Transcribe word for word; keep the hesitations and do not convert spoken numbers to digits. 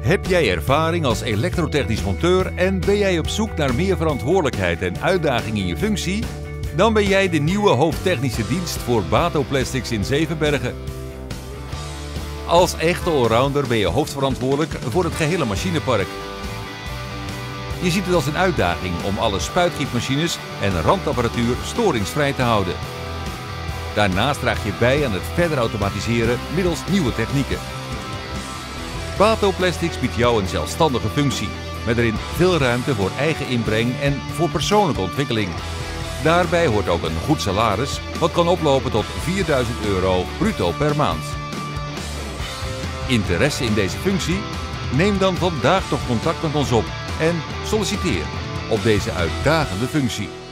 Heb jij ervaring als elektrotechnisch monteur en ben jij op zoek naar meer verantwoordelijkheid en uitdaging in je functie? Dan ben jij de nieuwe hoofdtechnische dienst voor Bato Plastics in Zevenbergen. Als echte allrounder ben je hoofdverantwoordelijk voor het gehele machinepark. Je ziet het als een uitdaging om alle spuitgietmachines en randapparatuur storingsvrij te houden. Daarnaast draag je bij aan het verder automatiseren middels nieuwe technieken. Bato Plastics biedt jou een zelfstandige functie, met erin veel ruimte voor eigen inbreng en voor persoonlijke ontwikkeling. Daarbij hoort ook een goed salaris, wat kan oplopen tot vierduizend euro bruto per maand. Interesse in deze functie? Neem dan vandaag toch contact met ons op en solliciteer op deze uitdagende functie.